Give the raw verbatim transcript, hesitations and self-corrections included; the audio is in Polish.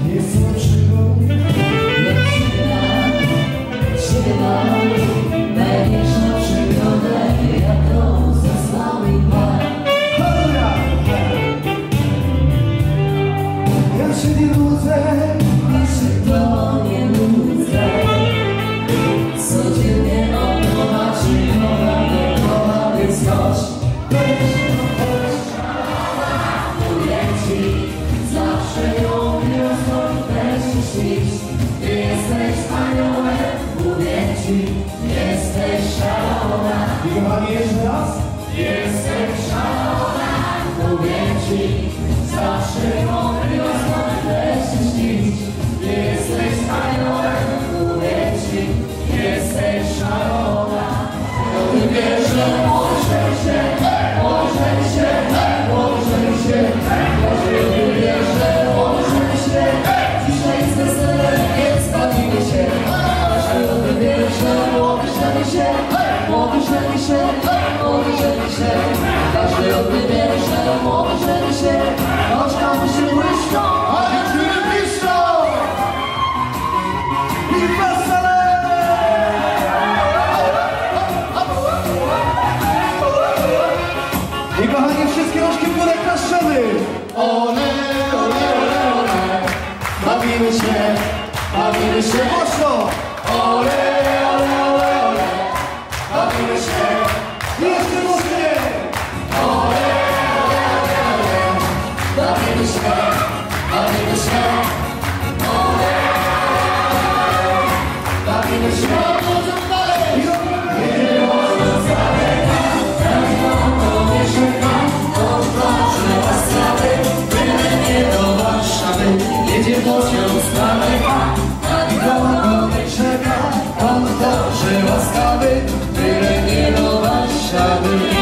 Nie są przygody, lecz się da największą przygodę, jaką zastał mi Pan. Ja się nie nudzę, ja się to nie nudzę. Codziennie od nowa czy nowa, nie nowa, więc chodź. Mówię ci, zawsze ją wiosną też śnić. Ty jesteś aniołem, mówię ci, jesteś szalona. I kochani, jeszcze raz? Jesteś szalona, mówię ci, zawsze ją wiosną też śnić. Ty jesteś aniołem, mówię ci, jesteś szalona. Ty wiesz, że może się, może się, może się, może ty wiesz, że może się. Dzisiaj z weselem więc bawimy się. Każdy wiesz, że możemy się, możemy się, możemy się. Każdy od mnie wie, że możemy się. Oczkami się błyszczą, a dziewczyny piszczą. I wesele! I kochani, wszystkie rączki w górę klaszczemy. Ole, ole, ole, ole. Bawimy się, bawimy się mocno. Ole, ole, ole, ole. Bawimy się, jeszcze mocniej. Ole, ole, ole, ole. Bawimy się, bawimy się. Ole, ole, ole. Bawimy się, możemy dalej. Nie można z daleka, tak to nie szuka. Odważny, łaskawy, byle nie do Warszawy. Jedzie pociąg z daleka, a nikogo nie czeka. On dobrze łaskawy, byle nie do Warszawy.